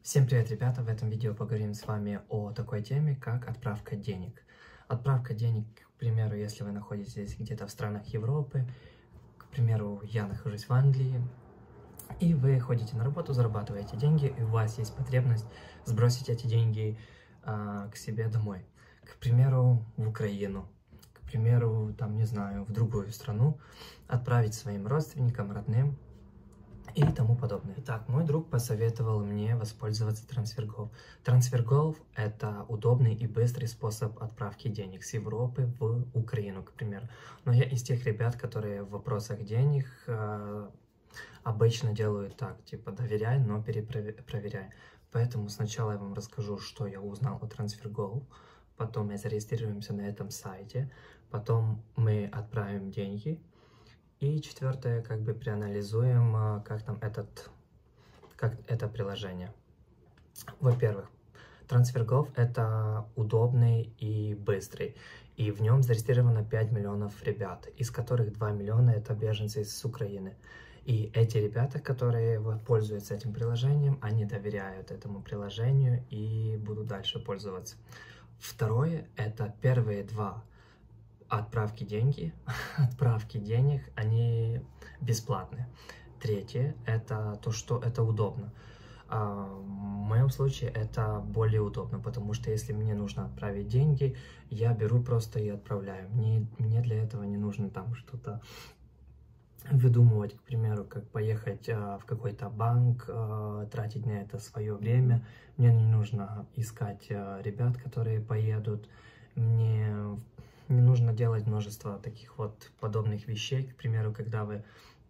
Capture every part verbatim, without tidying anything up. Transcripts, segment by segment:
Всем привет, ребята! В этом видео поговорим с вами о такой теме, как отправка денег. Отправка денег, к примеру, если вы находитесь где-то в странах Европы, к примеру, я нахожусь в Англии, и вы ходите на работу, зарабатываете деньги, и у вас есть потребность сбросить эти деньги а, к себе домой. К примеру, в Украину, к примеру, там, не знаю, в другую страну, отправить своим родственникам, родным, и тому подобное. Итак, мой друг посоветовал мне воспользоваться TransferGo. TransferGo – это удобный и быстрый способ отправки денег с Европы в Украину, к примеру. Но я из тех ребят, которые в вопросах денег э, обычно делают так, типа доверяй, но перепроверяй. Поэтому сначала я вам расскажу, что я узнал о TransferGo, потом мы зарегистрируемся на этом сайте, потом мы отправим деньги. И четвертое, как бы проанализуем, как там этот, как это приложение. Во-первых, TransferGo это удобный и быстрый, и в нем зарегистрировано пять миллионов ребят, из которых два миллиона это беженцы с Украины. И эти ребята, которые пользуются этим приложением, они доверяют этому приложению и будут дальше пользоваться. Второе, это первые два. Отправки деньги, отправки денег, они бесплатные. Третье, это то, что это удобно. А в моем случае это более удобно, потому что если мне нужно отправить деньги, я беру просто и отправляю. Мне, мне для этого не нужно там что-то выдумывать, к примеру, как поехать а, в какой-то банк, а, тратить на это свое время. Мне не нужно искать а, ребят, которые поедут. Мне не нужно делать множество таких вот подобных вещей. К примеру, когда вы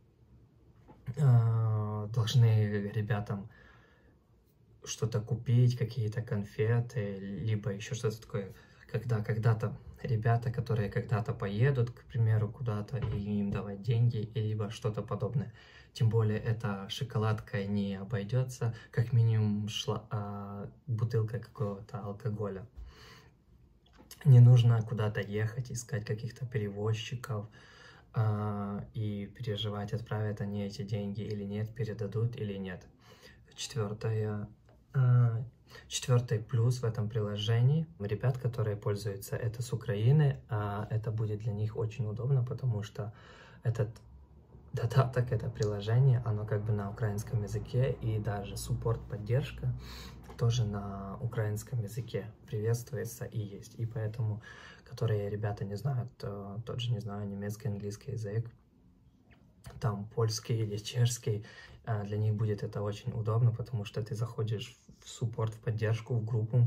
э, должны ребятам что-то купить, какие-то конфеты, либо еще что-то такое. Когда когда-то ребята, которые когда-то поедут, к примеру, куда-то, и им давать деньги, либо что-то подобное. Тем более, эта шоколадка не обойдется, как минимум шла, э, бутылка какого-то алкоголя. Не нужно куда-то ехать, искать каких-то перевозчиков э, и переживать, отправят они эти деньги или нет, передадут или нет. Четвертое, э, четвертый плюс в этом приложении. Ребят, которые пользуются это с Украины, э, это будет для них очень удобно, потому что этот додаток, это приложение, оно как бы на украинском языке, и даже суппорт, поддержка тоже на украинском языке приветствуется и есть. И поэтому, которые ребята не знают, тот же, не знаю, немецкий, английский язык, там польский или чешский, для них будет это очень удобно, потому что ты заходишь в суппорт, в поддержку, в группу,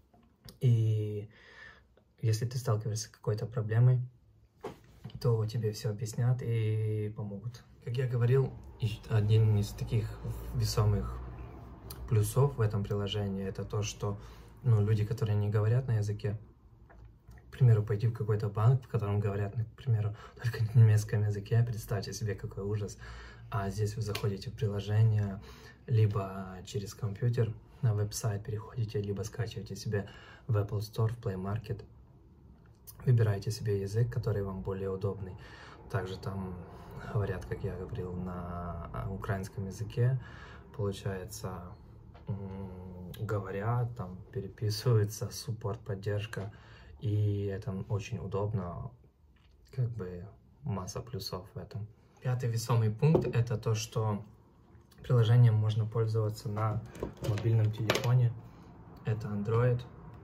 и если ты сталкиваешься с какой-то проблемой, то тебе все объяснят и помогут. Как я говорил, один из таких весомых плюсов в этом приложении это то, что ну, люди, которые не говорят на языке, к примеру, пойти в какой-то банк, в котором говорят, к примеру, только на немецком языке, представьте себе, какой ужас. А здесь вы заходите в приложение, либо через компьютер на веб-сайт переходите, либо скачиваете себе в Apple Store, в Play Market, выбираете себе язык, который вам более удобный. Также там говорят, как я говорил, на украинском языке, получается, говорят, там переписываются, суппорт, поддержка, и это очень удобно, как бы масса плюсов в этом. Пятый весомый пункт – это то, что приложением можно пользоваться на мобильном телефоне, это Android,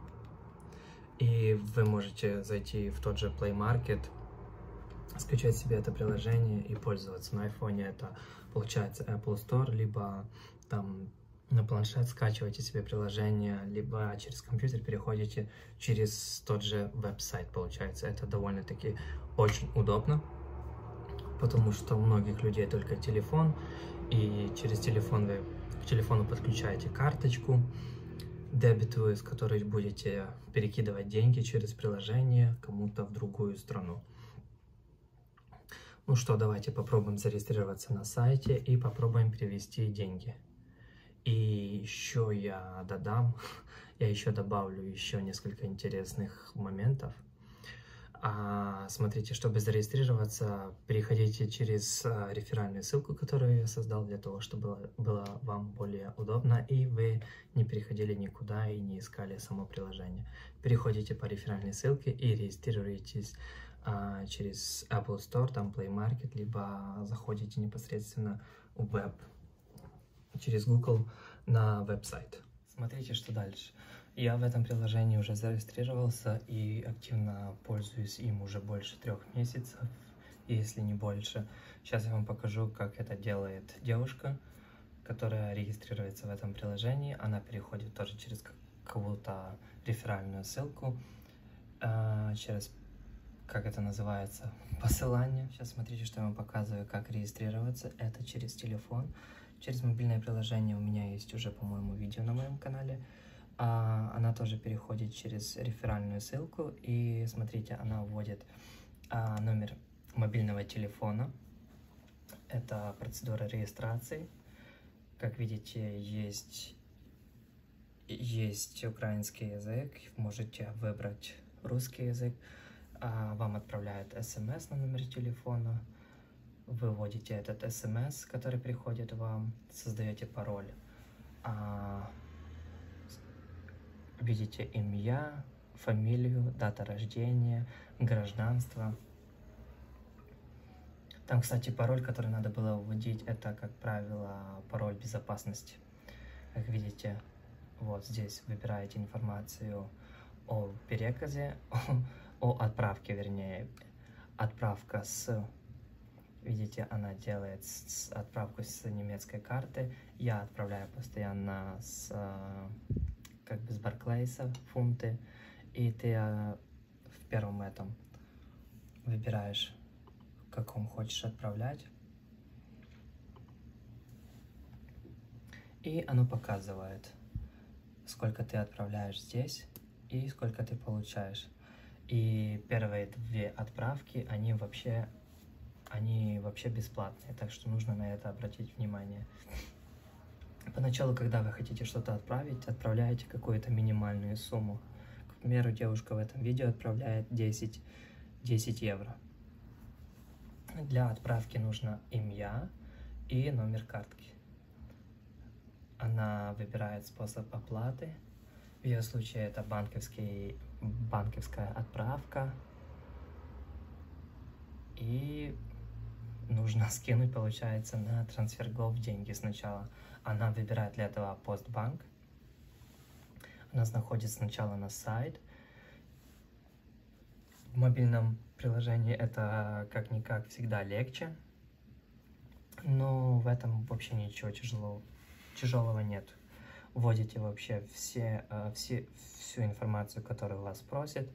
и вы можете зайти в тот же Play Market, скачать себе это приложение и пользоваться. На iPhone это получается Apple Store, либо там на планшет скачиваете себе приложение, либо через компьютер переходите через тот же веб-сайт, получается. Это довольно-таки очень удобно, потому что у многих людей только телефон, и через телефон вы к телефону подключаете карточку дебетовую, с которой будете перекидывать деньги через приложение кому-то в другую страну. Ну что, давайте попробуем зарегистрироваться на сайте и попробуем перевести деньги. И еще я додам, я еще добавлю еще несколько интересных моментов. А, смотрите, чтобы зарегистрироваться, переходите через а, реферальную ссылку, которую я создал для того, чтобы было вам более удобно, и вы не переходили никуда и не искали само приложение. Переходите по реферальной ссылке и регистрируетесь а, через Apple Store, там Play Market, либо заходите непосредственно в веб, через Google на веб-сайт. Смотрите, что дальше. Я в этом приложении уже зарегистрировался и активно пользуюсь им уже больше трех месяцев, если не больше. Сейчас я вам покажу, как это делает девушка, которая регистрируется в этом приложении. Она переходит тоже через какую-то реферальную ссылку, через, как это называется, посылание. Сейчас смотрите, что я вам показываю, как регистрироваться. Это через телефон, через мобильное приложение. У меня есть уже, по-моему, видео на моем канале. А, она тоже переходит через реферальную ссылку, и смотрите, она вводит а, номер мобильного телефона. Это процедура регистрации. Как видите, есть, есть украинский язык, можете выбрать русский язык. А, вам отправляют смс на номер телефона. Вы вводите этот смс, который приходит вам, создаете пароль. А, Видите имя, фамилию, дата рождения, гражданство. Там, кстати, пароль, который надо было вводить, это, как правило, пароль безопасности. Как видите, вот здесь выбираете информацию о переказе, о, о отправке, вернее. Отправка с... Видите, она делает с, отправку с немецкой карты. Я отправляю постоянно с... как бы с Барклейса фунты, и ты а, в первом этом выбираешь, в каком хочешь отправлять, и оно показывает, сколько ты отправляешь здесь и сколько ты получаешь. И первые две отправки, они вообще, они вообще бесплатные, так что нужно на это обратить внимание. Поначалу, когда вы хотите что-то отправить, отправляете какую-то минимальную сумму. К примеру, девушка в этом видео отправляет десять, десять евро. Для отправки нужно имя и номер картки. Она выбирает способ оплаты. В ее случае это банковский, банковская отправка. И нужно скинуть, получается, на TransferGo деньги сначала. Она выбирает для этого Постбанк. Она находит сначала на сайт. В мобильном приложении это как-никак всегда легче. Но в этом вообще ничего тяжелого, тяжелого нет. Вводите вообще все, все, всю информацию, которую вас просят.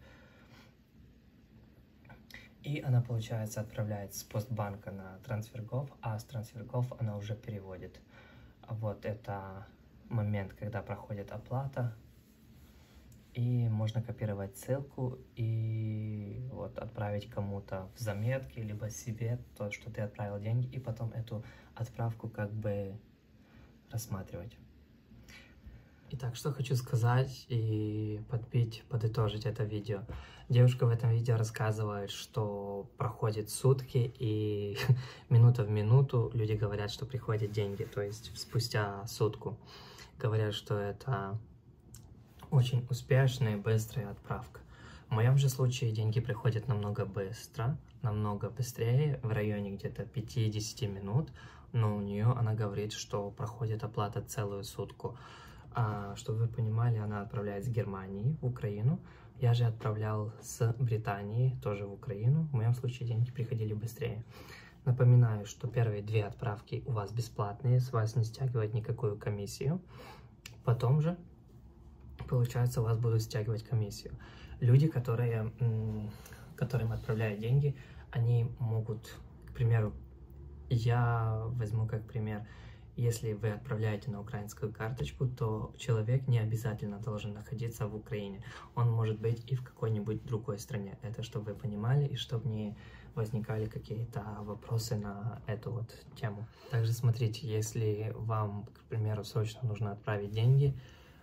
И она, получается, отправляет с Постбанка на TransferGo, а с TransferGo она уже переводит. Вот это момент, когда проходит оплата. И можно копировать ссылку и вот отправить кому-то в заметки, либо себе то, что ты отправил деньги, и потом эту отправку как бы рассматривать. Итак, что хочу сказать и подбить, подытожить это видео. Девушка в этом видео рассказывает, что проходит сутки, и минута в минуту люди говорят, что приходят деньги, то есть спустя сутку. Говорят, что это очень успешная и быстрая отправка. В моем же случае деньги приходят намного быстро, намного быстрее, в районе где-то пяти-десяти минут, но у нее она говорит, что проходит оплата целую сутку. А, чтобы вы понимали, она отправляет с Германии в Украину. Я же отправлял с Британии тоже в Украину. В моем случае деньги приходили быстрее. Напоминаю, что первые две отправки у вас бесплатные, с вас не стягивать никакую комиссию. Потом же, получается, у вас будут стягивать комиссию. Люди, которые, которым отправляют деньги, они могут, к примеру, я возьму как пример, если вы отправляете на украинскую карточку, то человек не обязательно должен находиться в Украине. Он может быть и в какой-нибудь другой стране. Это чтобы вы понимали и чтобы не возникали какие-то вопросы на эту вот тему. Также смотрите, если вам, к примеру, срочно нужно отправить деньги,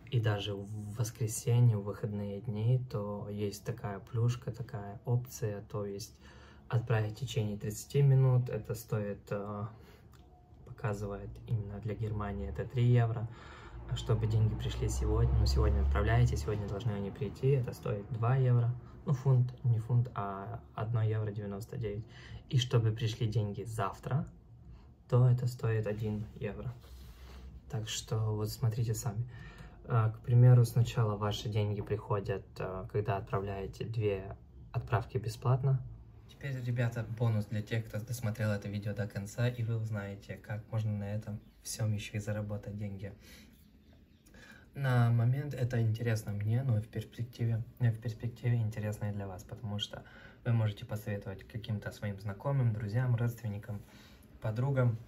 и даже в воскресенье, в выходные дни, то есть такая плюшка, такая опция, то есть отправить в течение тридцати минут, это стоит, показывает именно для Германии, это три евро. Чтобы деньги пришли сегодня, ну сегодня отправляете, сегодня должны они прийти, это стоит два евро, ну фунт, не фунт, а один евро девяносто девять. И чтобы пришли деньги завтра, то это стоит один евро. Так что вот смотрите сами. К примеру, сначала ваши деньги приходят, когда отправляете две отправки бесплатно. Теперь, ребята, бонус для тех, кто досмотрел это видео до конца, и вы узнаете, как можно на этом всем еще и заработать деньги. На момент это интересно мне, но в перспективе, в перспективе интересно и для вас, потому что вы можете посоветовать каким-то своим знакомым, друзьям, родственникам, подругам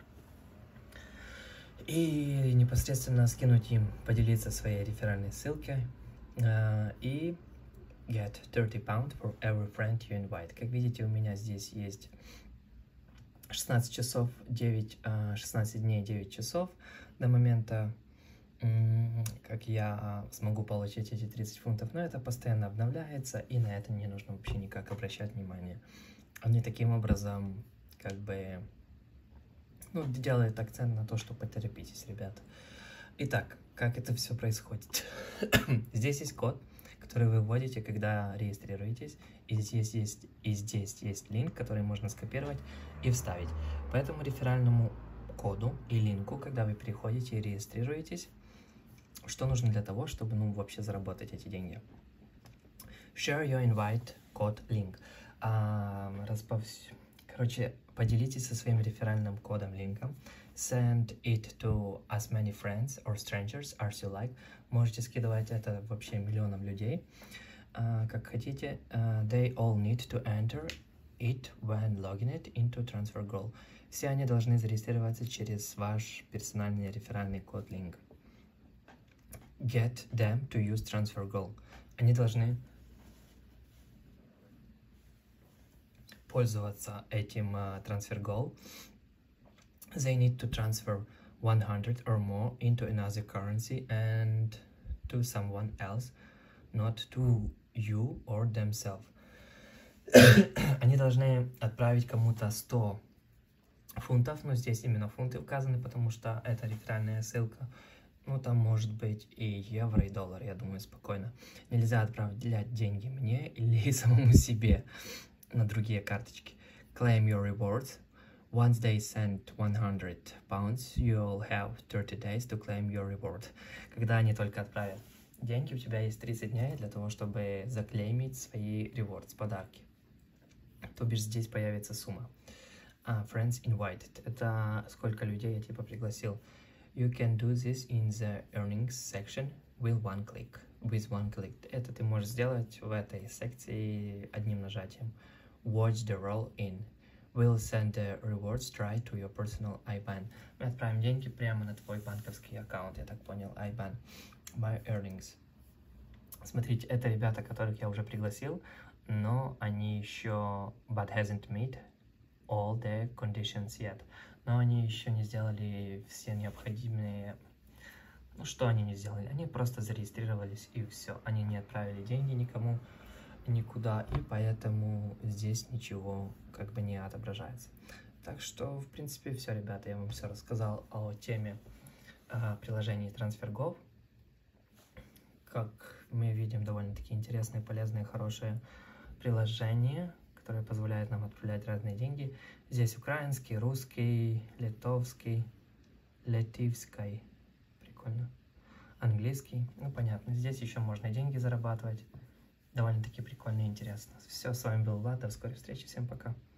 и непосредственно скинуть им, поделиться своей реферальной ссылкой uh, и get thirty pounds for every friend you invite. Как видите, у меня здесь есть шестнадцать часов, девять, шестнадцать дней, девять часов до момента, как я смогу получить эти тридцать фунтов, но это постоянно обновляется, и на это не нужно вообще никак обращать внимание. Они таким образом, как бы, ну, делают акцент на то, что поторопитесь, ребята. Итак, как это все происходит? Здесь есть код, который вы вводите, когда регистрируетесь, и здесь есть, и здесь есть линк, который можно скопировать и вставить. По этому реферальному коду и линку, когда вы переходите и регистрируетесь, что нужно для того, чтобы, ну, вообще заработать эти деньги? Share your invite код link. А, расповс... Короче, поделитесь со своим реферальным кодом линком. Send it to as many friends or strangers as you like. Можете скидывать это вообще миллионам людей, а, как хотите. Uh, they all need to enter it when logging it into TransferGo. Все они должны зарегистрироваться через ваш персональный реферальный код link. Get them to use TransferGo. Они должны пользоваться этим uh, TransferGo. They need to transfer one hundred or more into another currency and to someone else, not to you or themselves. Они должны отправить кому-то сто фунтов, но здесь именно фунты указаны, потому что это реферальная ссылка. Ну, там может быть и евро, и доллар, я думаю, спокойно. Нельзя отправлять деньги мне или самому себе на другие карточки. Claim your rewards. Once they send one hundred pounds, you'll have thirty days to claim your reward. Когда они только отправят деньги, у тебя есть тридцать дней для того, чтобы заклеймить свои rewards, подарки. То бишь здесь появится сумма. Uh, friends invited. Это сколько людей я типа пригласил. You can do this in the earnings section with one click. With one click. Это ты можешь сделать в этой секции одним нажатием. Watch the roll in. We'll send the rewards straight to your personal I ban. Мы отправим деньги прямо на твой банковский аккаунт, я так понял, I ban. My earnings. Смотрите, это ребята, которых я уже пригласил, но они еще but hasn't met all the conditions yet. Но они еще не сделали все необходимые... Ну, что они не сделали? Они просто зарегистрировались, и все. Они не отправили деньги никому, никуда, и поэтому здесь ничего как бы не отображается. Так что, в принципе, все, ребята, я вам все рассказал о теме э, приложений TransferGo. Как мы видим, довольно-таки интересные, полезные, хорошие приложения, которые позволяют нам отправлять разные деньги. Здесь украинский, русский, литовский, латвийский, прикольно, английский, ну понятно. Здесь еще можно деньги зарабатывать. Довольно-таки прикольно и интересно. Все, с вами был Влад, до скорой встречи, всем пока.